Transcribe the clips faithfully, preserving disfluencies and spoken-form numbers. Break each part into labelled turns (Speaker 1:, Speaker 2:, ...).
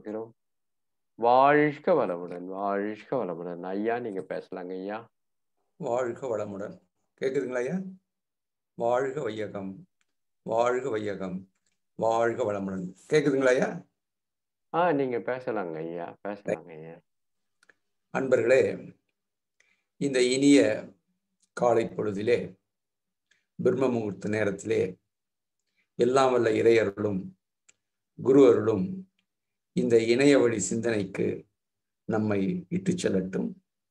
Speaker 1: கொள்கிறோம். வாழ்க வளமுடன், வாழ்க வளமுடன். ஐயா நீங்க பேசலாங்க ஐயா.
Speaker 2: வாழ்க வளமுடன். கேக்குதுங்களா ஐயா? வாழ்க வையகம், வாழ்க வையகம், வாழ்க வளமுடன். கேக்குதுங்களா ஐயா?
Speaker 1: ஆ நீங்க பேசலாங்க ஐயா, பேசலாங்க ஐயா.
Speaker 2: அன்பர்களே, இந்த இனிய காலை பொழுதிலே, பிரம்ம முகூர்த்த நேரத்திலே எல்லாம் வல்ல இறையர்களும் குரு அருளும் இந்த இணைய வழி சிந்தனைக்கு நம்மை இட்டுச் செல்லட்டும்.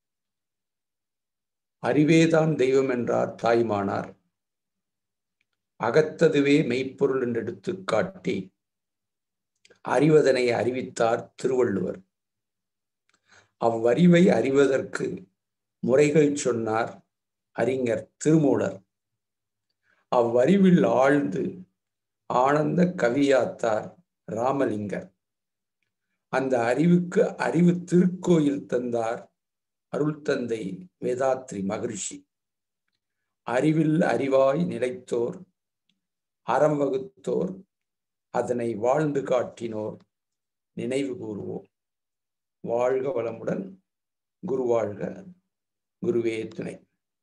Speaker 2: அறிவேதான் தெய்வம் என்றார் தாய்மானார், அகத்ததுவே மெய்ப்பொருள் என்று எடுத்து காட்டி அறிவதனை அறிவித்தார் திருவள்ளுவர். அவ்வறிவை அறிவதற்கு முறைகள் சொன்னார் அறிஞர் திருமூலர். அவ்வறிவில் ஆழ்ந்து ஆனந்த கவியாத்தார் ராமலிங்கர். அந்த அறிவுக்கு அறிவு திருக்கோயில் தந்தார் அருள் தந்தை வேதாத்ரி மகரிஷி. அறிவில் அறிவாய் நிலைத்தோர், அறம் வகுத்தோர், அதனை வாழ்ந்து காட்டினோர் நினைவு கூறுவோம். வாழ்க வளமுடன். குருவாழ்க, குருவே துணை.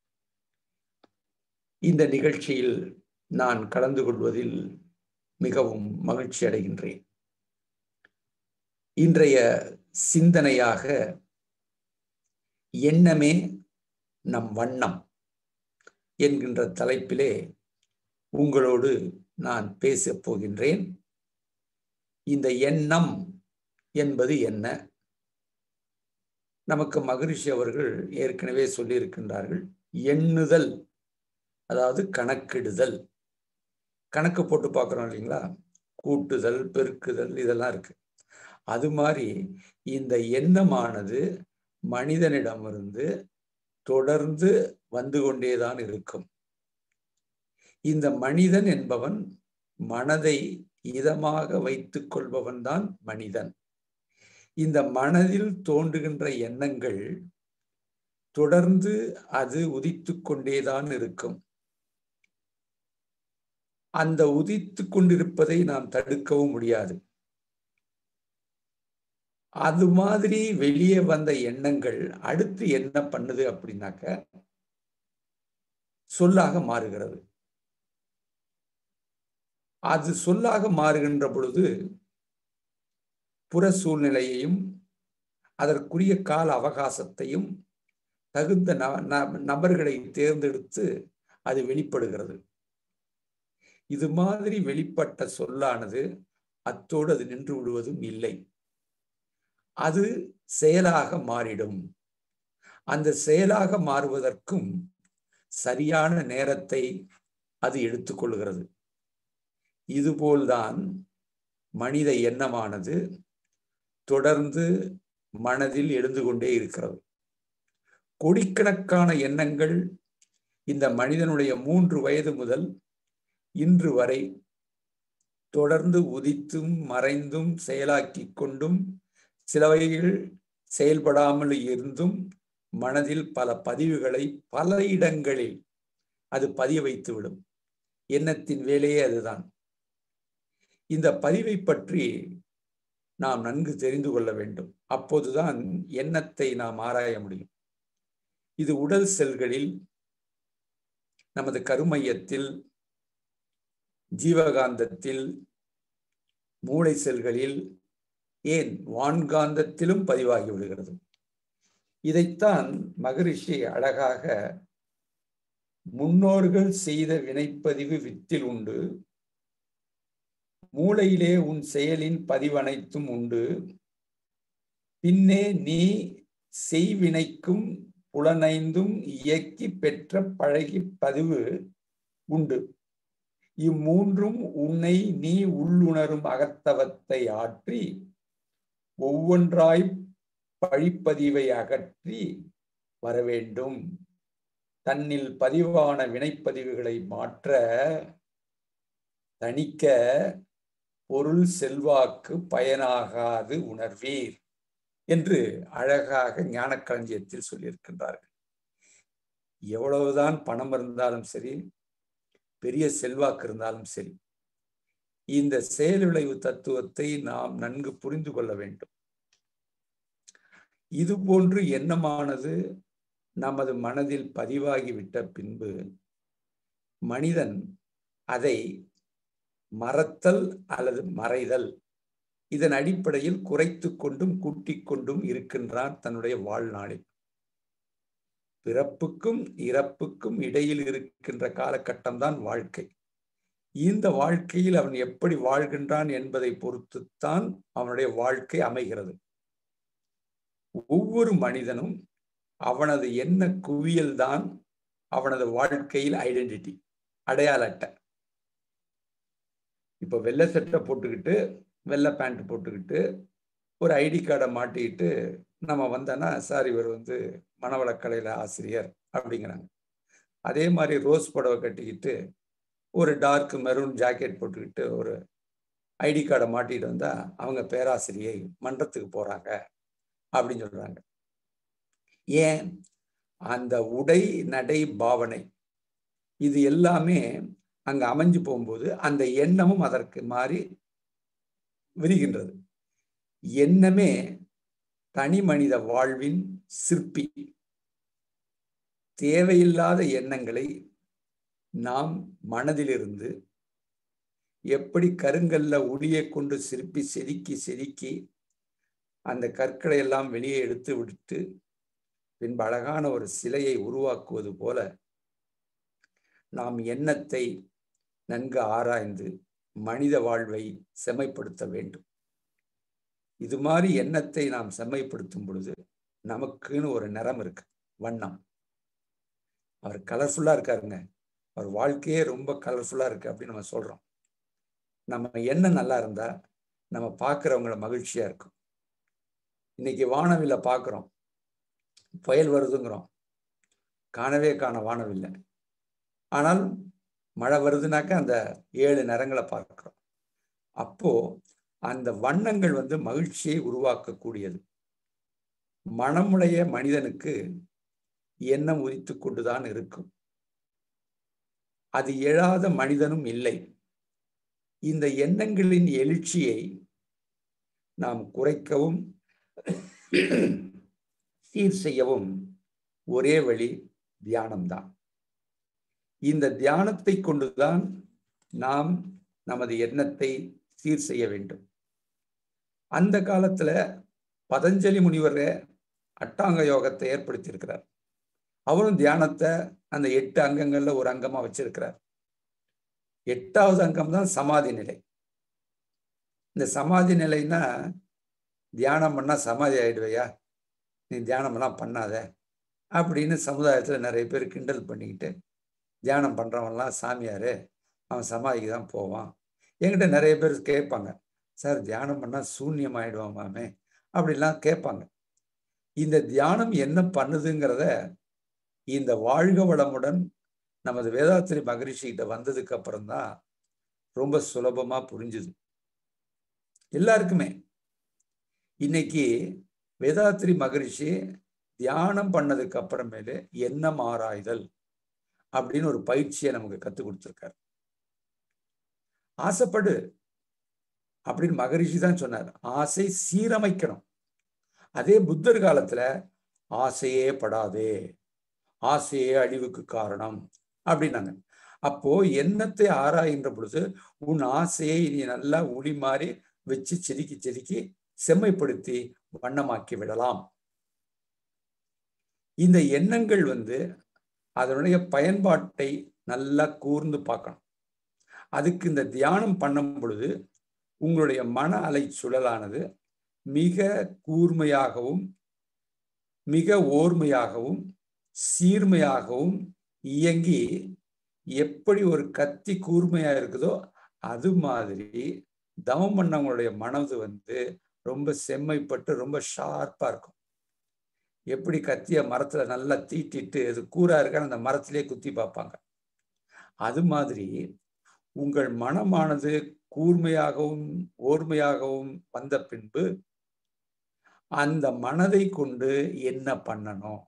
Speaker 2: இந்த நிகழ்ச்சியில் நான் கலந்து கொள்வதில் மிகவும் மகிழ்ச்சி அடைகின்றேன். இன்றைய சிந்தனையாக எண்ணமே நம் வண்ணம் என்கின்ற தலைப்பிலே உங்களோடு நான் பேசப் போகின்றேன். இந்த எண்ணம் என்பது என்ன? நமக்கு மகரிஷி அவர்கள் ஏற்கனவே சொல்லியிருக்கின்றார்கள். எண்ணுதல், அதாவது கணக்கிடுதல். கணக்கு போட்டு பார்க்குறோம் இல்லைங்களா? கூட்டுதல், பெருக்குதல், இதெல்லாம் இருக்கு. அது மாதிரி இந்த எண்ணமானது மனிதனிடமிருந்து தொடர்ந்து வந்து கொண்டேதான் இருக்கும். இந்த மனிதன் என்பவன் மனதை இதமாக வைத்துக் கொள்பவன் தான் மனிதன். இந்த மனதில் தோன்றுகின்ற எண்ணங்கள் தொடர்ந்து அது உதித்து கொண்டேதான் இருக்கும். அந்த உதித்து கொண்டிருப்பதை நாம் தடுக்கவும் முடியாது. அது மாதிரி வெளியே வந்த எண்ணங்கள் அடுத்து என்ன பண்ணுது அப்படின்னாக்க சொல்லாக மாறுகிறது. அது சொல்லாக மாறுகின்ற பொழுது புற சூழ்நிலையையும் அதற்குரிய கால அவகாசத்தையும் தகுந்த நபர்களை தேர்ந்தெடுத்து அது வெளிப்படுகிறது. இது மாதிரி வெளிப்பட்ட சொல்லானது அத்தோடு அது நின்று விடுவதும் இல்லை. அது செயலாக மாறிடும். அந்த செயலாக மாறுவதற்கும் சரியான நேரத்தை அது எடுத்துக்கொள்கிறது. இதுபோல்தான் மனித எண்ணமானது தொடர்ந்து மனதில் எழுந்து கொண்டே இருக்கிறது. கோடிக்கணக்கான எண்ணங்கள் இந்த மனிதனுடைய மூன்று வயது முதல் இன்று வரை தொடர்ந்து உதித்தும் மறைந்தும் செயலாக்கி கொண்டும் சிலவைகள் செயல்படாமல் இருந்தும் மனதில் பல பதிவுகளை பல இடங்களில் அது பதிய வைத்துவிடும். எண்ணத்தின் வேலையே அதுதான். இந்த பதிவை பற்றி நாம் நன்கு தெரிந்து கொள்ள வேண்டும். அப்போதுதான் எண்ணத்தை நாம் ஆராய முடியும். இது உடல் செல்களில், நமது கருமையத்தில், ஜீவகாந்தத்தில், மூளை செல்களில், ஏன் வான்காந்தத்திலும் பதிவாகி விடுகிறது. இதைத்தான் மகரிஷி அழகாக முன்னோர்கள் செய்த வினைப்பதிவு வித்தில் உண்டு, மூளையிலே உன் செயலின் பதிவனைத்தும் உண்டு, பின்னே நீ செய்வினைக்கும் புலனைந்தும் இயக்கி பெற்ற பழகி பதிவு உண்டு. இம்மூன்றும் உன்னை நீ உள்ளுணரும் அகத்தவத்தை ஆற்றி ஒவ்வொன்றாய் பழிப்பதிவை அகற்றி வரவேண்டும். தன்னில் பதிவான வினைப்பதிவுகளை மாற்ற தணிக்க பொருள் செல்வாக்கு பயனாகாது உணர்வீர் என்று அழகாக ஞானக்களஞ்சியத்தில் சொல்லியிருக்கின்றார்கள். எவ்வளவுதான் பணம் இருந்தாலும் சரி, பெரிய செல்வாக்கு இருந்தாலும் சரி, இந்த செயல்விளைவு தத்துவத்தை நாம் நன்கு புரிந்து கொள்ள வேண்டும். இது போன்று எண்ணமானது நமது மனதில் பதிவாகிவிட்ட பின்பு மனிதன் அதை மறத்தல் அல்லது மறைதல் இதன் அடிப்படையில் குறைத்து கொண்டும் கூட்டிக் கொண்டும் இருக்கின்றான் தன்னுடைய வாழ்நாளில். பிறப்புக்கும் இறப்புக்கும் இடையில் இருக்கின்ற காலகட்டம் தான் வாழ்க்கை. இந்த வாழ்க்கையில் அவன் எப்படி வாழ்கின்றான் என்பதை பொறுத்துத்தான் அவனுடைய வாழ்க்கை அமைகிறது. ஒவ்வொரு மனிதனும் அவனது எண்ண குவியல் தான் அவனது வாழ்க்கையில் ஐடென்டிட்டி, அடையாள அட்டை. இப்ப வெள்ளை சட்டை போட்டுக்கிட்டு வெள்ளை பேண்ட் போட்டுக்கிட்டு ஒரு ஐடி கார்டை மாட்டிக்கிட்டு நம்ம வந்தோன்னா சார் இவர் வந்து மனவளக்கலையில ஆசிரியர் அப்படிங்கிறாங்க. அதே மாதிரி ரோஸ் புடவை கட்டிக்கிட்டு ஒரு டார்க் மெரூன் ஜாக்கெட் போட்டுக்கிட்டு ஒரு ஐடி கார்டை மாட்டிட்டு வந்தா அவங்க பேராசிரியை மன்றத்துக்கு போறாங்க அப்படின்னு சொல்றாங்க. ஏன்? அந்த உடை நடை பாவனை இது எல்லாமே அங்க அமைஞ்சு போகும்போது அந்த எண்ணமும் அதற்கு மாறி விரிகின்றது. எண்ணமே தனி மனித வாழ்வின் சிற்பி. தேவையில்லாத எண்ணங்களை நாம் மனதிலிருந்து எப்படி கருங்கல்ல உளியை கொண்டு சிற்பி செதுக்கி செதுக்கி அந்த கற்களை எல்லாம் வெளியே எடுத்து விட்டு பின்பு அழகான ஒரு சிலையை உருவாக்குவது போல நாம் எண்ணத்தை நன்கு ஆராய்ந்து மனித வாழ்வை செம்மைப்படுத்த வேண்டும். இது மாதிரி எண்ணத்தை நாம் செம்மைப்படுத்தும் பொழுது நமக்குன்னு ஒரு நிறம் இருக்கு, வண்ணம். அவர் கலர்ஃபுல்லா இருக்காருங்க, அவர் வாழ்க்கையே ரொம்ப கலர்ஃபுல்லா இருக்கு அப்படின்னு நம்ம சொல்றோம். நம்ம எண்ணம் நல்லா இருந்தா நம்ம பார்க்குறவங்கள மகிழ்ச்சியா இருக்கும். இன்னைக்கு வானவில்ல பார்க்குறோம், புயல் வருதுங்கிறோம், காணவே காண வானவில்லை. ஆனால் மழை வருதுனாக்க அந்த ஏழு நிறங்களை பார்க்கிறோம். அப்போ அந்த வண்ணங்கள் வந்து மகிழ்ச்சியை உருவாக்கக்கூடியது. மனமுடைய மனிதனுக்கு எண்ணம் உதித்து கொண்டுதான் இருக்கும். அது எழாத மனிதனும் இல்லை. இந்த எண்ணங்களின் எழுச்சியை நாம் குறைக்கவும் சீர் செய்யவும் ஒரே வழி தியானம்தான். இந்த தியானத்தை கொண்டுதான் நாம் நமது எண்ணத்தை சீர் செய்ய வேண்டும். அந்த காலத்துல பதஞ்சலி முனிவர் அட்டாங்க யோகத்தை ஏற்படுத்தி இருக்கிறார். அவரும் தியானத்தை அந்த எட்டு அங்கங்கள்ல ஒரு அங்கமா வச்சிருக்கிறார். எட்டாவது அங்கம் தான் சமாதி நிலை. இந்த சமாதி நிலைன்னா தியானம் பண்ணா சமாதி ஆயிடுவையா, நீ தியானம் எல்லாம் பண்ணாத அப்படின்னு சமுதாயத்துல நிறைய பேர் கிண்டல் பண்ணிக்கிட்டு தியானம் பண்றவன்லாம் சாமியாரு, அவன் சமாதிக்கு தான் போவான். என்கிட்ட நிறைய பேர் கேட்பாங்க, சார் தியானம் பண்ணா சூன்யம் ஆயிடுவான் மாமே அப்படிலாம் கேட்பாங்க. இந்த தியானம் என்ன பண்ணுதுங்கிறத இந்த வாழ்க வளமுடன் நமது வேதாத்திரி மகரிஷி கிட்ட வந்ததுக்கு அப்புறம் தான் ரொம்ப சுலபமா புரிஞ்சுது எல்லாருக்குமே. இன்னைக்கு வேதாத்திரி மகரிஷி தியானம் பண்ணதுக்கு அப்புறமேலே எண்ணம் ஆராய்தல் அப்படின்னு ஒரு பயிற்சியை நமக்கு கற்றுக் கொடுத்துருக்காரு. ஆசைப்படு அப்படின்னு மகரிஷி தான் சொன்னார். ஆசை சீரமைக்கணும். அதே புத்தர் காலத்துல ஆசையே படாதே, ஆசையே அழிவுக்கு காரணம் அப்படின்னாங்க. அப்போ எண்ணத்தை ஆராய்கின்ற பொழுது உன் ஆசையை நீ நல்லா உளி மாறி வச்சு செதுக்கி செதுக்கி செம்மைப்படுத்தி வண்ணமாக்கி விடலாம். இந்த எண்ணங்கள் வந்து அதனுடைய பயன்பாட்டை நல்லா கூர்ந்து பார்க்கணும். அதுக்கு இந்த தியானம் பண்ணும் பொழுது உங்களுடைய மன அலை சுழலானது மிக கூர்மையாகவும் மிக ஓர்மையாகவும் சீர்மையாகவும் இயங்கி எப்படி ஒரு கத்தி கூர்மையா இருக்குதோ அது மாதிரி தவம் பண்ணவங்களுடைய மனது வந்து ரொம்ப செம்மைப்பட்டு ரொம்ப ஷார்ப்பா இருக்கும். எப்படி கத்திய மரத்துல நல்லா தீட்டிட்டு அது கூரா இருக்கான்னு அந்த மரத்திலே குத்தி பார்ப்பாங்க. அது மாதிரி உங்கள் மனமானது கூர்மையாகவும் ஓர்மையாகவும் வந்த பின்பு அந்த மனதை கொண்டு என்ன பண்ணணும்.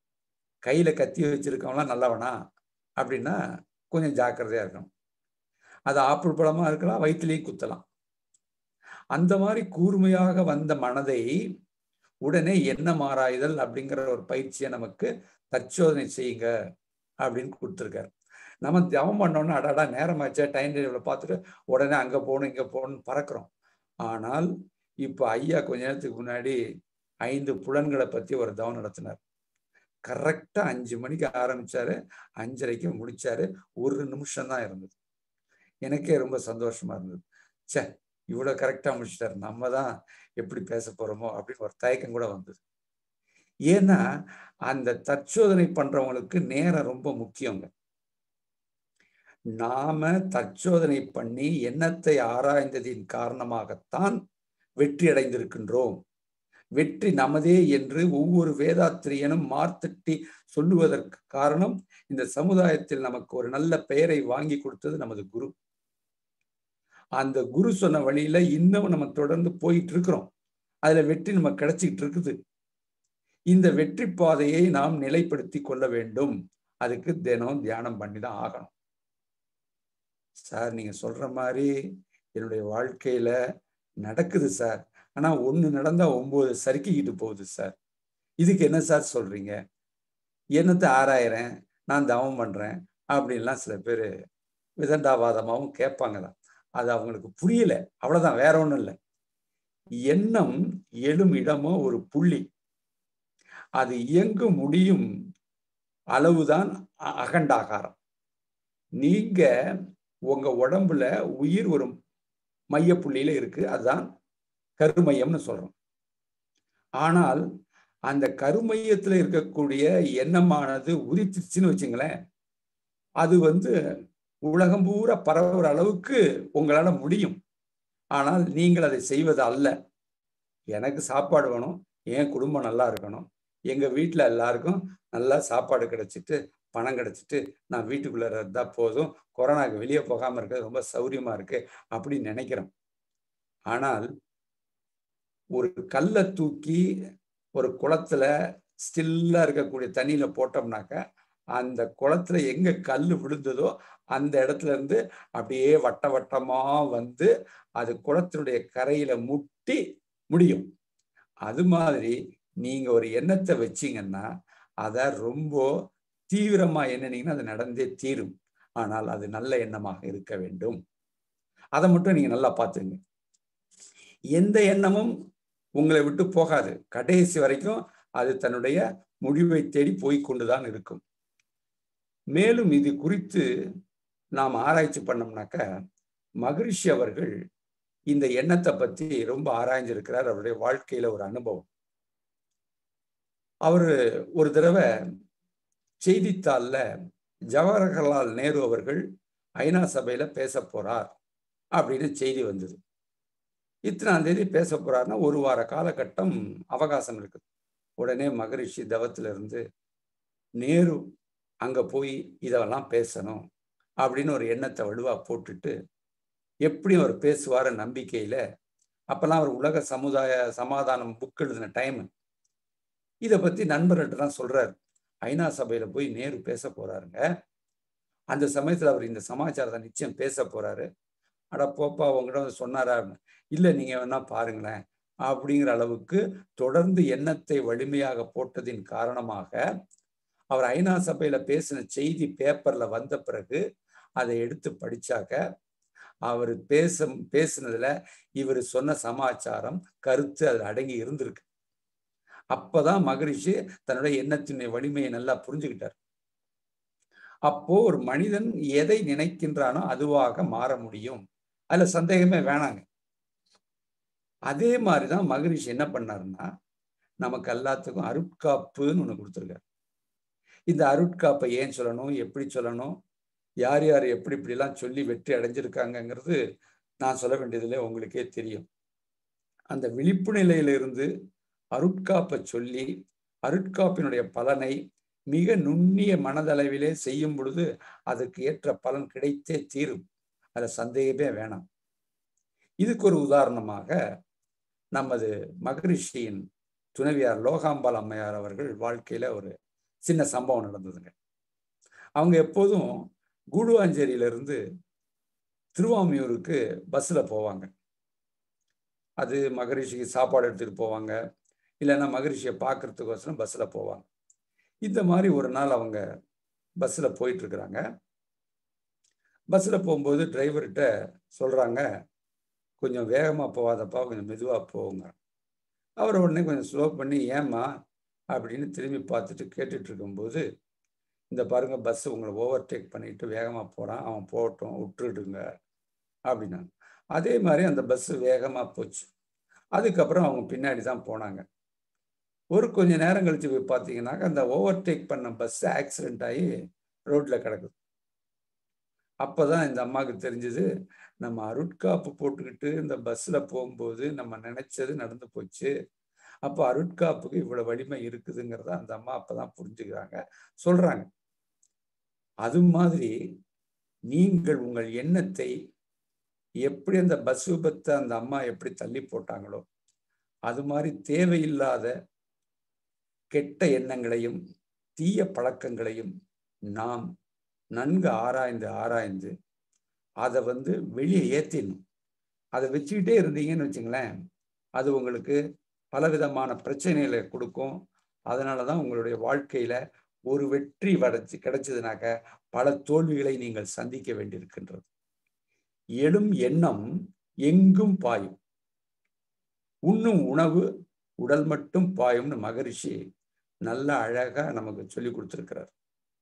Speaker 2: கையில கத்தி வச்சிருக்கவங்களாம் நல்லவனா அப்படின்னா கொஞ்சம் ஜாக்கிரதையா இருக்கணும். அது ஆப்பிள் பழமா இருக்கலாம், வயிற்றுலையும் குத்தலாம். அந்த மாதிரி கூர்மையாக வந்த மனதை உடனே எண்ணம் ஆராய்தல் அப்படிங்கிற ஒரு பயிற்சியை நமக்கு தற்சோதனை செய்யுங்க அப்படின்னு கொடுத்துருக்காரு. நம்ம ஜபம் பண்ணோம்னா அடாடா நேரமாச்சா டைம் டேபிளை பார்த்துட்டு உடனே அங்கே போகணும் இங்கே போகணும்னு பறக்கிறோம். ஆனால் இப்போ ஐயா கொஞ்ச நேரத்துக்கு முன்னாடி ஐந்து புலன்களை பற்றி ஒரு தவம் நடத்தினார். கரெக்டா அஞ்சு மணிக்கு ஆரம்பிச்சாரு, அஞ்சரைக்கு முடிச்சாரு. ஒரு நிமிஷம் தான் இருந்தது. எனக்கே ரொம்ப சந்தோஷமா இருந்தது. சே, இவ்வளவு கரெக்டா முடிச்சிட்டாரு, நம்ம தான் எப்படி பேச போறோமோ அப்படின்னு ஒரு தயக்கம் கூட வந்தது. ஏன்னா அந்த தற்சோதனை பண்றவங்களுக்கு நேரம் ரொம்ப முக்கியங்க. நாம தற்சோதனை பண்ணி எண்ணத்தை ஆராய்ந்ததின் காரணமாகத்தான் வெற்றி அடைந்திருக்கின்றோம். வெற்றி நமதே என்று ஒவ்வொரு வேதாத்திரியனும் மார்த்தட்டி சொல்லுவதற்கு காரணம், இந்த சமுதாயத்தில் நமக்கு ஒரு நல்ல பெயரை வாங்கி கொடுத்தது நமது குரு. அந்த குரு சொன்ன வழியில இன்னும் நம்ம தொடர்ந்து போயிட்டு இருக்கிறோம். அதுல வெற்றி நமக்கு கிடைச்சிட்டு இருக்குது. இந்த வெற்றி பாதையை நாம் நிலைப்படுத்தி கொள்ள வேண்டும். அதுக்கு தினம் தியானம் பண்ணி தான் ஆகணும். சார், நீங்க சொல்ற மாதிரி என்னுடைய வாழ்க்கையில நடக்குது சார். ஆனா ஒண்ணு நடந்தா ஒன்பது சறுக்கிக்கிட்டு போகுது சார். இதுக்கு என்ன சார் சொல்றீங்க? என்னத்தை ஆராயிறேன், நான் தவம் பண்றேன் அப்படின்லாம் சில பேர் விதண்டாவாதமாகவும் கேட்பாங்கதான். அது அவங்களுக்கு புரியல, அவ்வளவுதான், வேற ஒண்ணும் இல்லை. எண்ணம் எழும் இடமோ ஒரு புள்ளி. அது இயங்க முடியும் அளவுதான் அகண்டாகாரம். நீங்க உங்க உடம்புல உயிர் ஒரு மைய புள்ளியில இருக்கு, அதுதான் கருமையம்னு சொல்றோம். ஆனால் அந்த கருமையத்துல இருக்கக்கூடிய எண்ணமானது உதிச்சிருச்சுன்னு வச்சுங்களேன், அது வந்து உலகம் பூரா பரவுற அளவுக்கு உங்களால முடியும். ஆனால் நீங்கள் அதை செய்வது அல்ல. எனக்கு சாப்பாடு வேணும், என் குடும்பம் நல்லா இருக்கணும், எங்க வீட்டுல எல்லாருக்கும் நல்லா சாப்பாடு கிடைச்சிட்டு பணம் கிடைச்சிட்டு நான் வீட்டுக்குள்ள இருந்தா போதும், கொரோனாக்கு வெளியே போகாம இருக்க ரொம்ப சௌரியமா இருக்கு அப்படின்னு நினைக்கிறோம். ஆனால் ஒரு கல்லை தூக்கி ஒரு குளத்துல ஸ்டில்லா இருக்கக்கூடிய தண்ணியில போட்டோம்னாக்க அந்த குளத்துல எங்க கல் விழுந்ததோ அந்த இடத்துல இருந்து அப்படியே வட்ட வட்டமா வந்து அது குளத்தினுடைய கரையில முட்டி முடியும். அது மாதிரி நீங்க ஒரு எண்ணத்தை வச்சீங்கன்னா அதை ரொம்ப தீவிரமா எண்ணினீங்கன்னா அது நடந்தே தீரும். ஆனால் அது நல்ல எண்ணமாக இருக்க வேண்டும். அதை மட்டும் நீங்க நல்லா பார்த்துங்க. எந்த எண்ணமும் உங்களை விட்டு போகாது. கடைசி வரைக்கும் அது தன்னுடைய முடிவை தேடி போய்கொண்டுதான் இருக்கும். மேலும் இது குறித்து நாம் ஆராய்ச்சி பண்ணோம்னாக்க மகரிஷி அவர்கள் இந்த எண்ணத்தை பத்தி ரொம்ப ஆராய்ஞ்சிருக்கிறார். அவருடைய வாழ்க்கையில ஒரு அனுபவம். அவரு ஒரு தடவை செய்தித்தாள்ல ஜவஹர்லால் நேரு அவர்கள் ஐநா சபையில பேச போறார் அப்படின்னு செய்தி வந்தது. இத்தனாம் தேதி பேச போறாருன்னா ஒரு வார காலகட்டம் அவகாசம் இருக்குது. உடனே மகரிஷி தவத்துல இருந்து நேரு அங்க போய் இதெல்லாம் பேசணும் அப்படின்னு ஒரு எண்ணத்தை வலுவா போட்டுட்டு எப்படி அவர் பேசுவார நம்பிக்கையில, அப்பெல்லாம் அவர் உலக சமுதாய சமாதானம் புக் எழுதின டைம், இதை பத்தி நண்பர்கிட்ட தான் சொல்றாரு. ஐநா சபையில போய் நேரு பேச போறாருங்க, அந்த சமயத்துல அவர் இந்த சமாச்சாரத்தை நிச்சயம் பேச போறாரு. அட போப்பா, உங்ககிட்ட வந்து சொன்னாரா? இல்லை, நீங்க வேணா பாருங்களேன் அப்படிங்கிற அளவுக்கு தொடர்ந்து எண்ணத்தை வலிமையாக போட்டதின் காரணமாக அவர் ஐநா சபையில பேசின செய்தி பேப்பர்ல வந்த பிறகு அதை எடுத்து படிச்சாக்க அவர் பேச பேசினதுல இவர் சொன்ன சமாச்சாரம் கருத்து அது அடங்கி இருந்திருக்கு. அப்பதான் மகரிஷி தன்னுடைய எண்ணத்தினுடைய வலிமையை நல்லா புரிஞ்சுக்கிட்டார். அப்போ ஒரு மனிதன் எதை நினைக்கின்றானோ அதுவாக மாற முடியும், அதுல சந்தேகமே வேணாங்க. அதே மாதிரிதான் மகரிஷி என்ன பண்ணாருன்னா நமக்கு எல்லாத்துக்கும் அருட்காப்புன்னு ஒண்ணு கொடுத்துருக்காரு. இந்த அருட்காப்பை ஏன் சொல்லணும், எப்படி சொல்லணும், யார் யார் எப்படி இப்படிலாம் சொல்லி வெற்றி அடைஞ்சிருக்காங்கிறது நான் சொல்ல வேண்டியதில்லை, உங்களுக்கே தெரியும். அந்த விழிப்பு நிலையிலிருந்து அருட்காப்பை சொல்லி அருட்காப்பினுடைய பலனை மிக நுண்ணிய மனதளவிலே செய்யும் பொழுது அதற்கு ஏற்ற பலன் கிடைத்தே தீரும், அதுல சந்தேகமே வேணாம். இதுக்கு ஒரு உதாரணமாக நமது மகரிஷியின் துணைவியார் லோகாம்பாள் அம்மையார் அவர்கள் வாழ்க்கையில ஒரு சின்ன சம்பவம் நடந்ததுங்க. அவங்க எப்போதும் கூடுவாஞ்சேரியிலிருந்து திருவாமியூருக்கு பஸ்ல போவாங்க. அது மகரிஷிக்கு சாப்பாடு எடுத்துட்டு போவாங்க, இல்லைன்னா மகரிஷியை பார்க்கறதுக்கோசரம் பஸ்ல போவாங்க. இந்த மாதிரி ஒரு நாள் அவங்க பஸ்ல போயிட்டு இருக்கிறாங்க. பஸ்ல போகும்போது டிரைவர்கிட்ட சொல்றாங்க, கொஞ்சம் வேகமா போகாதப்பா, கொஞ்சம் மெதுவா போங்க. அவர் உடனே கொஞ்சம் ஸ்லோ பண்ணி, ஏம்மா அப்படின்னு திரும்பி பார்த்துட்டு கேட்டுட்டு இருக்கும்போது, இந்த பாருங்க பஸ் உங்களை ஓவர்டேக் பண்ணிட்டு வேகமா போறான், அவன் போகட்டும், விட்டுடுங்க அப்படின்னாங்க. அதே மாதிரி அந்த பஸ் வேகமா போச்சு. அதுக்கப்புறம் அவங்க பின்னாடி தான் போனாங்க. ஒரு கொஞ்ச நேரம் கழிச்சு போய் பார்த்தீங்கன்னாக்க அந்த ஓவர்டேக் பண்ண பஸ் ஆக்சிடென்ட் ஆகி ரோட்ல கிடக்குது. அப்பதான் இந்த அம்மாவுக்கு தெரிஞ்சது, நம்ம அருட்காப்பு போட்டுக்கிட்டு இந்த பஸ்ல போகும்போது நம்ம நினைச்சது நடந்து போச்சு. அப்போ அருட்காப்புக்கு இவ்வளவு வலிமை இருக்குதுங்கிறத அந்த அம்மா அப்பதான் புரிஞ்சுக்கிறாங்க, சொல்றாங்க. அது மாதிரி நீங்கள் உங்கள் எண்ணத்தை எப்படி அந்த பஸ் விபத்தை அந்த அம்மா எப்படி தள்ளி போட்டாங்களோ, அது மாதிரி தேவையில்லாத கெட்ட எண்ணங்களையும் தீய பழக்கங்களையும் நாம் நன்கு ஆராய்ந்து ஆராய்ந்து அதை வந்து வெளியே ஏற்றிடணும். அதை வச்சுக்கிட்டே இருந்தீங்கன்னு வச்சுங்களேன், அது உங்களுக்கு பலவிதமான பிரச்சனைகளை கொடுக்கும். அதனால தான் உங்களுடைய வாழ்க்கையில ஒரு வெற்றி வடைச்சு கிடைச்சதுனாக்க பல தோல்விகளை நீங்கள் சந்திக்க வேண்டியிருக்கின்றது. எழும் எண்ணம் எங்கும் பாயும், உண்ணும் உணவு உடல் மட்டும் பாயும்னு மகரிஷி நல்ல அழகா நமக்கு சொல்லி கொடுத்திருக்கிறார்.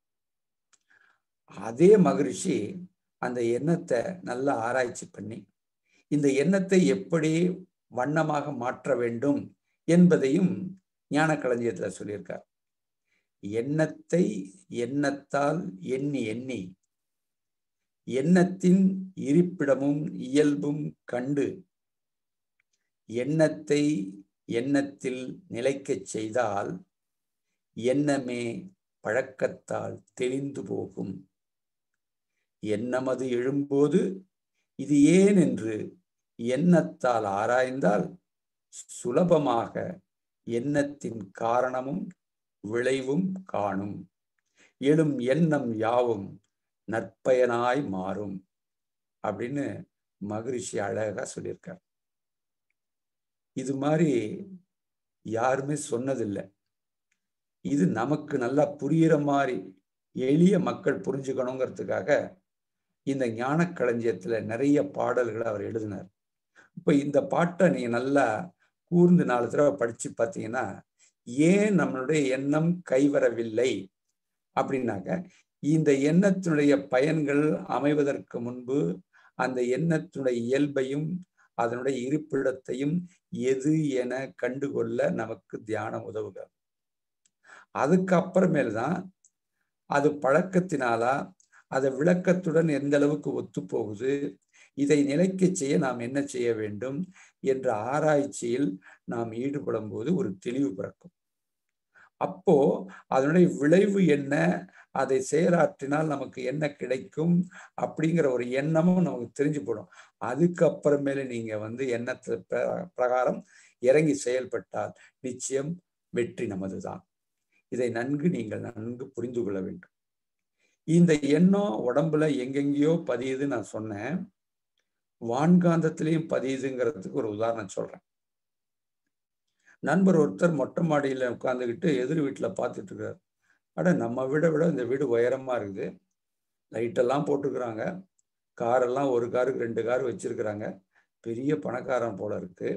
Speaker 2: அதே மகரிஷி அந்த எண்ணத்தை நல்லா ஆராய்ச்சி பண்ணி இந்த எண்ணத்தை எப்படி வண்ணமாக மாற்ற வேண்டும் என்பதையும் ஞான களஞ்சியத்துல சொல்லியிருக்கார். எண்ணத்தை எண்ணத்தால் எண்ணி எண்ணி எண்ணத்தின் இருப்பிடமும் இயல்பும் கண்டு எண்ணத்தை எண்ணத்தில் நிலைக்கச் செய்தால் எண்ணமே பழக்கத்தால் தெளிந்து போகும். எண்ணமது எழும்போது இது ஏன் என்று எண்ணத்தால் ஆராய்ந்தால் சுலபமாக எண்ணத்தின் காரணமும் விளைவும் காணும். எழும் எண்ணம் யாவும் நற்பயனாய் மாறும் அப்படின்னு மகரிஷி அழகா சொல்லியிருக்கார். இது மாதிரி யாருமே சொன்னதில்லை. இது நமக்கு நல்லா புரியுற மாதிரி எளிய மக்கள் புரிஞ்சுக்கணுங்கிறதுக்காக இந்த ஞான களஞ்சியத்துல நிறைய பாடல்களை அவர் எழுதினார். இப்ப இந்த பாட்டை நீங்க நல்லா கூர்ந்து நாலு தடவை படிச்சு பார்த்தீங்கன்னா, ஏன் நம்மளுடைய எண்ணம் கைவரவில்லை அப்படின்னாக்க, இந்த எண்ணத்தினுடைய பயன்கள் அமைவதற்கு முன்பு அந்த எண்ணத்தினுடைய இயல்பையும் அதனுடைய இருப்பிடத்தையும் எது என கண்டுகொள்ள நமக்கு தியானம் உதவுகிறது. அதுக்கப்புறமேல் தான் அது பழக்கத்தினாலா அது விளக்கத்துடன் எந்த அளவுக்கு ஒத்து போகுது, இதை நிலைக்க செய்ய நாம் என்ன செய்ய வேண்டும் என்ற ஆராய்ச்சியில் நாம் ஈடுபடும் போது ஒரு தெளிவு பிறக்கும். அப்போ அதனுடைய விளைவு என்ன, அதை செயலாற்றினால் நமக்கு என்ன கிடைக்கும் அப்படிங்கிற ஒரு எண்ணமும் நமக்கு தெரிஞ்சு போடும். அதுக்கப்புறமேல நீங்க வந்து எண்ணத்து பிரகாரம் இறங்கி செயல்பட்டால் நிச்சயம் வெற்றி நமதுதான். இதை நன்கு நீங்கள் நன்கு புரிந்து கொள்ள வேண்டும். இந்த எண்ணம் உடம்புல எங்கெங்கேயோ பதியுதுன்னு நான் சொன்னேன். வான்காந்தத்திலையும் பதியுதுங்கிறதுக்கு ஒரு உதாரணம் சொல்றேன். நண்பர் ஒருத்தர் மொட்டை மாடியில உட்கார்ந்துக்கிட்டு எதிர் வீட்டுல பார்த்துட்டு இருக்காரு. அட நம்ம வீடை விட இந்த வீடு உயரமா இருக்குது, லைட்டெல்லாம் போட்டுக்கிறாங்க, காரெல்லாம் ஒரு காருக்கு ரெண்டு கார் வச்சிருக்கிறாங்க, பெரிய பணக்காரன் போல இருக்கு.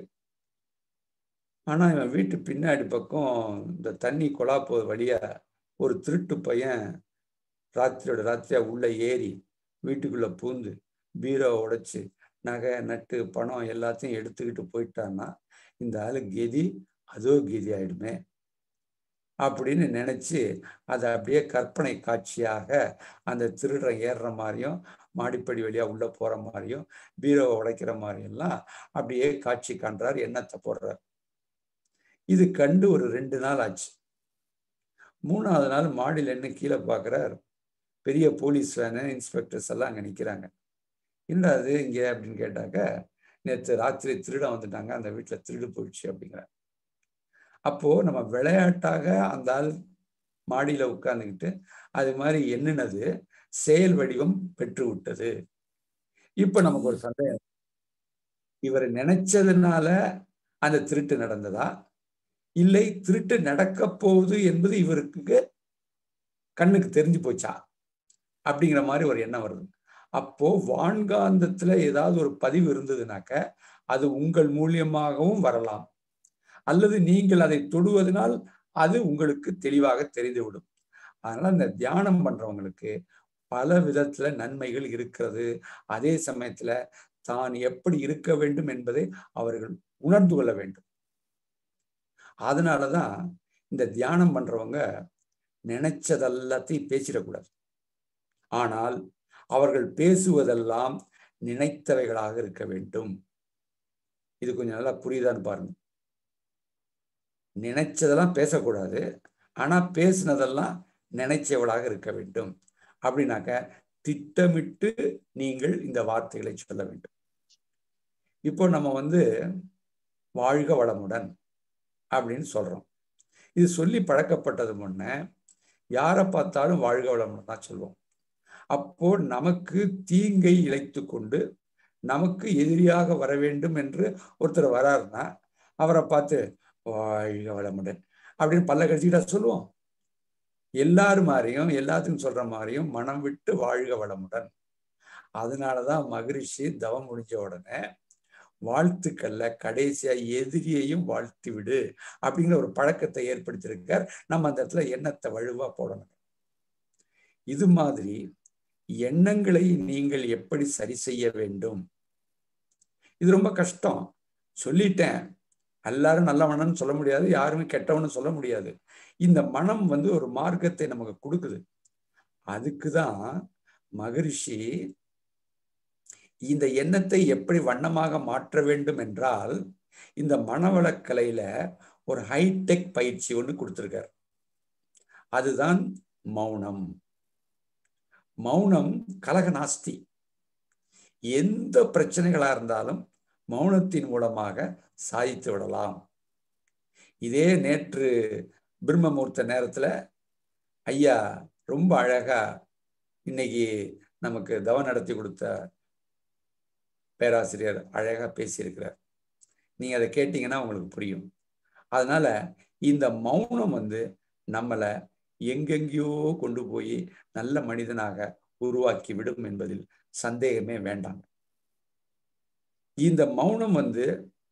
Speaker 2: ஆனா இவன் வீட்டு பின்னாடி பக்கம் இந்த தண்ணி கொலாப்போ வழியா ஒரு திருட்டு பையன் ராத்திரியோட ராத்திரியா உள்ள ஏறி வீட்டுக்குள்ள பூந்து பீரோவை உடைச்சு நகை நட்டு பணம் எல்லாத்தையும் எடுத்துக்கிட்டு போயிட்டான்னா இந்த ஆளு கெதி அதோ கெதி ஆயிடுமே அப்படின்னு நினைச்சு அதை அப்படியே கற்பனை காட்சியாக அந்த திருடன் ஏறுற மாதிரியும் மாடிப்படி வழியா உள்ள போற மாதிரியும் பீரோவை உடைக்கிற மாதிரியெல்லாம் அப்படியே காட்சி காண்றார், எண்ணத்தை போடுறார். இது கண்டு ஒரு ரெண்டு நாள் ஆச்சு. மூணாவது நாள் மாடியில் என்ன கீழே பார்க்குறார், பெரிய போலீஸ் வேனு இன்ஸ்பெக்டர்ஸ் எல்லாம் அங்கே நிற்கிறாங்க. என்னடா அது இங்கே அப்படின்னு கேட்டாக்க, நேற்று ராத்திரி திருடன் வந்துட்டாங்க, அந்த வீட்டில் திருடு போயிடுச்சு அப்படிங்கிற. அப்போ நம்ம விளையாட்டாக அந்த ஆள் மாடியில உட்கார்ந்துக்கிட்டு அது மாதிரி எண்ணினது செயல் வடிவம் பெற்று விட்டது. இப்ப நமக்கு ஒரு சந்தேகம், இவர் நினைச்சதுனால அந்த திருட்டு நடந்ததா, இல்லை திருட்டு நடக்க போகுது என்பது இவருக்கு கண்ணுக்கு தெரிஞ்சு போச்சா அப்படிங்கிற மாதிரி ஒரு எண்ணம் வருது. அப்போ வான்காந்தத்துல ஏதாவது ஒரு பதிவு இருந்ததுனாக்க அது உங்கள் மூலியமாகவும் வரலாம், அல்லது நீங்கள் அதை தொடுவதனால் அது உங்களுக்கு தெளிவாக தெரிந்துவிடும். அதனால இந்த தியானம் பண்றவங்களுக்கு பல விதத்துல நன்மைகள் இருக்கிறது. அதே சமயத்துல தான் எப்படி இருக்க வேண்டும் என்பதை அவர்கள் உணர்ந்து கொள்ள வேண்டும். அதனாலதான் இந்த தியானம் பண்றவங்க நினைச்சதெல்லாத்தையும் பேசிடக்கூடாது. ஆனால் அவர்கள் பேசுவதெல்லாம் நினைத்தவைகளாக இருக்க வேண்டும். இது கொஞ்சம் நல்லா புரியுதான்னு பாருங்க. நினைச்சதெல்லாம் பேசக்கூடாது, ஆனா பேசினதெல்லாம் நினைச்சவளாக இருக்க வேண்டும். அப்படின்னாக்க திட்டமிட்டு நீங்கள் இந்த வார்த்தைகளை சொல்ல வேண்டும். இப்போ நம்ம வந்து வாழ்க வளமுடன் அப்படின்னு சொல்றோம். இது சொல்லி பழக்கப்பட்டது முன்ன யாரை பார்த்தாலும் வாழ்க வளமுடன் தான் சொல்லுவோம். அப்போ நமக்கு தீங்கை இழைத்து கொண்டு நமக்கு எதிரியாக வர வேண்டும் என்று ஒருத்தர் வராருன்னா அவரை பார்த்து வாழ்க வளமுடன் அப்படின்னு பல்ல கடிச்சுக்கிட்டா சொல்லுவோம். எல்லாரும் மாதிரியும் எல்லாத்துக்கும் சொல்ற மாதிரியும் மனம் விட்டு வாழ்க வளமுடன். அதனாலதான் மகரிஷி தவம் முடிஞ்ச உடனே வாழ்த்துக்கள்ல கடைசியா எதிரியையும் வாழ்த்து விடு அப்படிங்கிற ஒரு பழக்கத்தை ஏற்படுத்தியிருக்கார். நம்ம அந்த இடத்துல எண்ணத்தை வலுவா போடணும். இது மாதிரி எண்ணங்களை நீங்கள் எப்படி சரி செய்ய வேண்டும், இது ரொம்ப கஷ்டம். சொல்லிட்டேன், எல்லாரும் நல்லவனன்னு சொல்ல முடியாது, யாருமே கெட்டவனு சொல்ல முடியாது. இந்த மனம் வந்து ஒரு மார்க்கத்தை நமக்கு கொடுக்குது. அதுக்குதான் மகரிஷி இந்த எண்ணத்தை எப்படி வண்ணமாக மாற்ற வேண்டும் என்றால் இந்த மனவளக்கலையில ஒரு ஹைடெக் பயிற்சி ஒன்று கொடுத்திருக்கார். அதுதான் மௌனம். மௌனம் கலகநாஸ்தி. எந்த பிரச்சனைகளா இருந்தாலும் மௌனத்தின் மூலமாக சாதித்து விடலாம். இதே நேற்று பிரம்மமுகூர்த்த நேரத்துல ஐயா ரொம்ப அழகா இன்னைக்கு நமக்கு தவம் நடத்தி கொடுத்த பேராசிரியர் அழகா பேசியிருக்கிறார். நீங்க அதை கேட்டீங்கன்னா உங்களுக்கு புரியும். அதனால இந்த மௌனம் வந்து நம்மளை எங்கெங்கேயோ கொண்டு போய் நல்ல மனிதனாக உருவாக்கி விடும் என்பதில் சந்தேகமே வேண்டாம். இந்த மௌனம் வந்து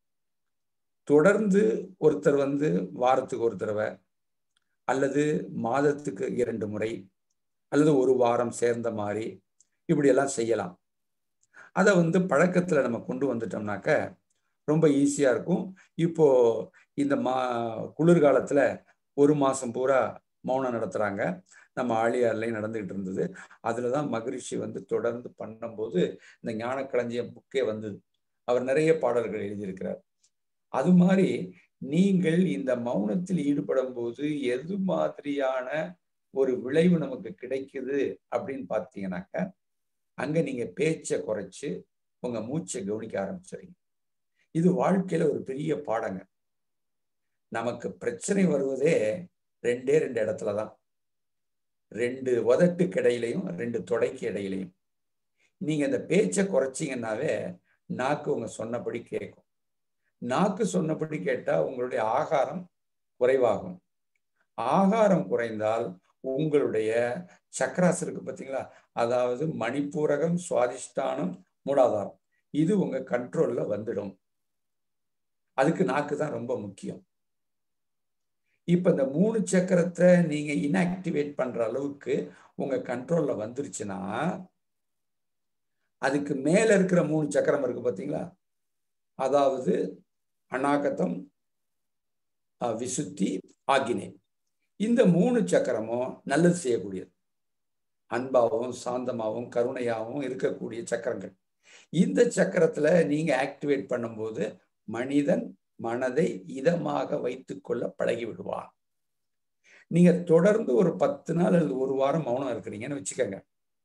Speaker 2: தொடர்ந்து ஒருத்தர் வந்து வாரத்துக்கு ஒரு தடவை அல்லது மாதத்துக்கு இரண்டு முறை அல்லது ஒரு வாரம் சேர்ந்த மாதிரி இப்படி எல்லாம் செய்யலாம். அதை வந்து பழக்கத்துல நம்ம கொண்டு வந்துட்டோம்னாக்க ரொம்ப ஈஸியா இருக்கும். இப்போ இந்த மா குளிர்காலத்துல ஒரு மாசம் பூரா மௌனம் நடத்துறாங்க. நம்ம ஆழியார்லையும் நடந்துகிட்டு இருந்தது. அதுலதான் மகரிஷி வந்து தொடர்ந்து பண்ணும்போது இந்த ஞானக்களஞ்சியம் புக்கே வந்தது. அவர் நிறைய பாடல்கள் எழுதியிருக்கிறார். அது மாதிரி நீங்கள் இந்த மௌனத்தில் ஈடுபடும் போது எது மாதிரியான ஒரு விளைவு நமக்கு கிடைக்குது அப்படின்னு பார்த்தீங்கன்னாக்க அங்க நீங்க பேச்சை குறைச்சு உங்க மூச்சை கவனிக்க ஆரம்பிச்சிடுறீங்க. இது வாழ்க்கையில ஒரு பெரிய பாடங்க. நமக்கு பிரச்சனை வருவதே ரெண்டே ரெண்டு இடத்துலதான், ரெண்டு உதட்டுக்கு இடையிலையும் ரெண்டு தொடைக்கு இடையிலையும். நீங்க இந்த பேச்சை குறைச்சிங்கன்னாவே நாக்கு உங்க சொன்னபடி கேட்கும். நாக்கு சொன்னபடி கேட்டா உங்களுடைய ஆகாரம் குறைவாகும். ஆகாரம் குறைந்தால் உங்களுடைய சக்கராஸ் இருக்கு பார்த்தீங்களா, அதாவது மணிப்பூரகம், சுவாதிஷ்டானம், மூலாதாரம், இது உங்க கண்ட்ரோல்ல வந்துடும். அதுக்கு நாக்கு தான் ரொம்ப முக்கியம். இப்ப இந்த மூணு சக்கரத்தை நீங்க இன்ஆக்டிவேட் பண்ற அளவுக்கு உங்க கண்ட்ரோல்ல வந்துருச்சுன்னா அதுக்கு மேல இருக்கிற மூணு சக்கரம் இருக்கு பார்த்தீங்களா, அதாவது அநாகதம், விசுத்தி, ஆகினே, இந்த மூணு சக்கரமும் நல்லது செய்யக்கூடியது. அன்பாகவும் சாந்தமாகவும் கருணையாகவும் இருக்கக்கூடிய சக்கரங்கள். இந்த சக்கரத்துல நீங்க ஆக்டிவேட் பண்ணும்போது மனிதன் மனதை இதமாக வைத்துக் கொள்ள பழகி விடுவான். நீங்க தொடர்ந்து ஒரு பத்து நாள் அல்லது ஒரு வாரம் மௌனம் இருக்கிறீங்கன்னு வச்சுக்கோங்க.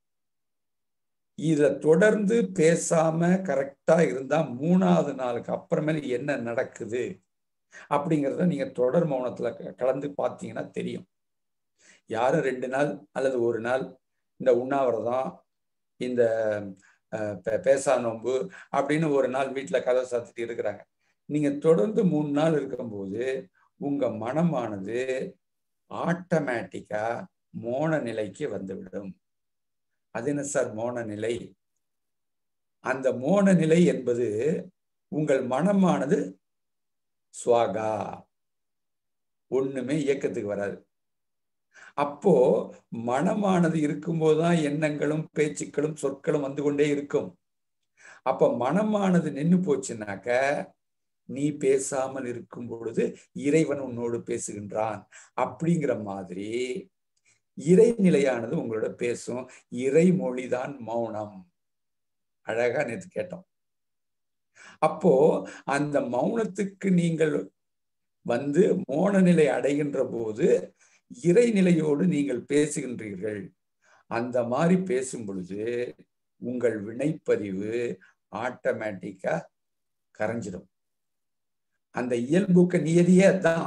Speaker 2: இத தொடர்ந்து பேசாம கரெக்டா இருந்தா மூணாவது நாளுக்கு அப்புறமேல என்ன நடக்குது அப்படிங்கிறத நீங்க தொடர் மௌனத்துல கலந்து பார்த்தீங்கன்னா தெரியும். யாரும் ரெண்டு நாள் அல்லது ஒரு நாள் இந்த உண்ணாவிரதம், இந்த பேசா நோன்பு அப்படின்னு ஒரு நாள் வீட்டுல கதை சாத்திட்டு இருக்கிறாங்க. நீங்க தொடர்ந்து மூணு நாள் இருக்கும்போது உங்க மனமானது ஆட்டோமேட்டிக்கா மோன நிலைக்கு வந்துவிடும். அது என்ன சார் மோன நிலை? அந்த மோன நிலை என்பது உங்கள் மனமானது சுவாகா, ஒண்ணுமே இயக்கத்துக்கு வராது. அப்போ மனமானது இருக்கும்போதுதான் எண்ணங்களும் பேச்சுக்களும் சொற்களும் வந்து கொண்டே இருக்கும். அப்ப மனமானது நின்று போச்சுன்னாக்க நீ பேசாமல் இருக்கும் பொழுது இறைவன் உன்னோடு பேசுகின்றான் அப்படிங்கிற மாதிரி இறைநிலையானது உங்களோட பேசும். இறைமொழிதான் மௌனம். அழகா நேற்று கேட்டோம். அப்போ அந்த மௌனத்துக்கு நீங்கள் வந்து மோன நிலை அடைகின்ற போது இறைநிலையோடு நீங்கள் பேசுகின்றீர்கள். அந்த மாதிரி பேசும் பொழுது உங்கள் வினைப்பதிவு ஆட்டோமேட்டிக்கா கரைஞ்சிடும். அந்த இயல்புக்க நியதியே தான்.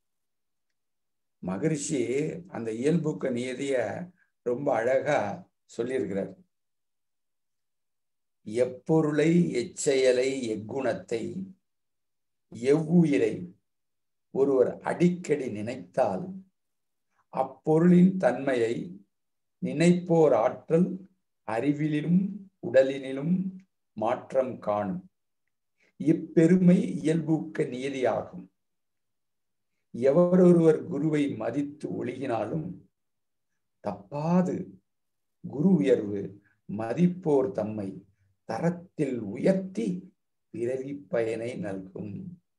Speaker 2: மகரிஷி அந்த இயல்புக்க நியதிய ரொம்ப அழகா சொல்லியிருக்கிறார். எப்பொருளை, எச்செயலை, எக்குணத்தை, எவ்வுயிரை ஒருவர் அடிக்கடி நினைத்தால் அப்பொருளின் தன்மையை நினைப்போர் ஆற்றல் அறிவிலும் உடலினிலும் மாற்றம் காணும். இப்பெருமை இயல்பூக்க நியதியாகும். எவரொருவர் குருவை மதித்து ஒழுகினாலும் தப்பாது குரு உயர்வு மதிப்போர் தம்மை தரத்தில் உயர்த்தி பிறவி பயனை நல்கும்.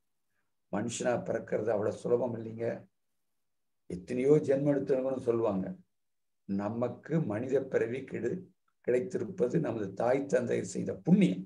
Speaker 2: மனுஷனா பிறக்கிறது அவ்வளவு சுலபம் இல்லைங்க. எத்தனையோ ஜென்மம் எடுத்தவங்கன்னு சொல்லுவாங்க. நமக்கு மனித பிறவி கிடை கிடைத்திருப்பது நமது தாய் தந்தையர் செய்த புண்ணியம்.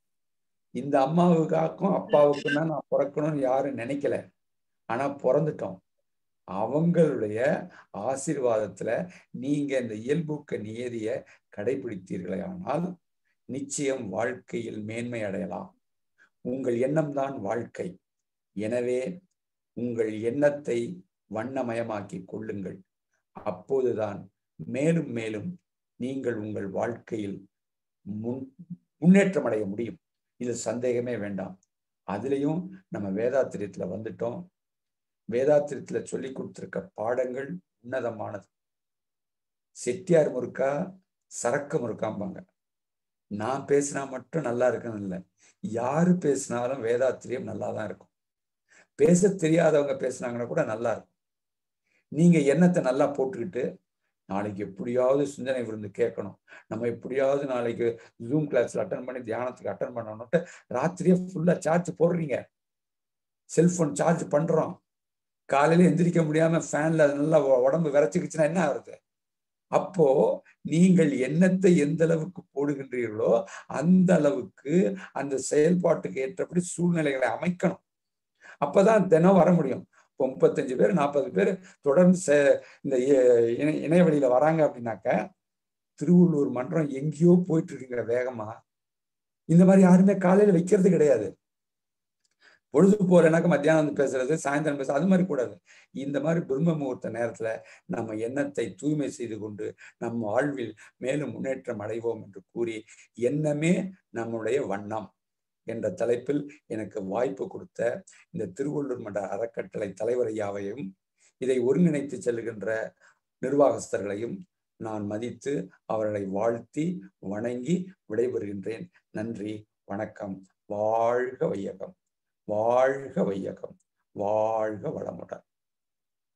Speaker 2: இந்த அம்மாவுக்காக்கும் அப்பாவுக்கும் தான் நான் பிறக்கணும்னு யாரும் நினைக்கல. ஆனா பிறந்துட்டோம். அவங்களுடைய ஆசீர்வாதத்துல நீங்க இந்த இயல்பூக்க நியதியை கடைபிடித்தீர்களே ஆனால் நிச்சயம் வாழ்க்கையில் மேன்மை அடையலாம். உங்கள் எண்ணம் தான் வாழ்க்கை. எனவே உங்கள் எண்ணத்தை வண்ணமயமாக்கி கொள்ளுங்கள். அப்போதுதான் மேலும் மேலும் நீங்கள் உங்கள் வாழ்க்கையில் முன் முன்னேற்றம் அடைய முடியும். இது சந்தேகமே வேண்டாம். அதுலயும் நம்ம வேதாத்திரியத்துல வந்துட்டோம். வேதாத்திரியத்துல சொல்லி கொடுத்திருக்க பாடங்கள் உன்னதமானது. செட்டியார் முறுக்கா சரக்கு முறுக்காம்பாங்க. நான் பேசினா மட்டும் நல்லா இருக்குன்னு இல்லை, யாரு பேசினாலும் வேதாத்திரியம் நல்லா தான் இருக்கும். பேச தெரியாதவங்க பேசினாங்கன்னா கூட நல்லா இருக்கும். நீங்க எண்ணத்தை நல்லா போட்டுக்கிட்டு நாளைக்கு எப்படியாவது சிந்தனை விருந்து கேட்கணும், நம்ம எப்படியாவது நாளைக்கு ஜூம் கிளாஸ்ல அட்டன் பண்ணி தியானத்துக்கு அட்டன் பண்ணணும்ட்டு ராத்திரியே ஃபுல்லா சார்ஜ் போடுறீங்க. செல்போன் சார்ஜ் பண்றோம். காலையில எந்திரிக்க முடியாம ஃபேன்ல நல்லா உடம்பு விரைச்சிக்கிச்சுன்னா என்ன ஆகுது? அப்போ நீங்கள் எண்ணத்தை எந்த அளவுக்கு போடுகின்றீர்களோ அந்த அளவுக்கு அந்த செயல்பாட்டுக்கு ஏற்றபடி சூழ்நிலைகளை அமைக்கணும். அப்பதான் தினம் வர முடியும். இப்போ முப்பத்தஞ்சு பேர் நாற்பது பேர் தொடர்ந்து இந்த இணைய வழியில வராங்க அப்படின்னாக்க திருவள்ளூர் மன்றம் எங்கேயோ போயிட்டு இருக்குங்க வேகமா. இந்த மாதிரி யாருமே காலையில வைக்கிறது கிடையாது. பொழுது போறேனாக்க மத்தியானம் வந்து பேசுறது, சாயந்தரம் பேசுறது, அது மாதிரி கூடாது. இந்த மாதிரி பிரம்ம முகூர்த்த நேரத்துல நம்ம எண்ணத்தை தூய்மை செய்து கொண்டு நம் வாழ்வில் மேலும் முன்னேற்றம் அடைவோம் என்று கூறி, எண்ணமே நம்முடைய வண்ணம் என்ற தலைப்பில் எனக்கு வாய்ப்பு கொடுத்த இந்த திருவள்ளூர் மன்ற அறக்கட்டளை தலைவர் ஐயாவையும் இதை ஒருங்கிணைத்து செல்கின்ற நிர்வாகஸ்தர்களையும் நான் மதித்து அவர்களை வாழ்த்தி வணங்கி விடைபெறுகின்றேன். நன்றி, வணக்கம். வாழ்க வையகம், வாழ்க வையகம், வாழ்க வளமுடன்.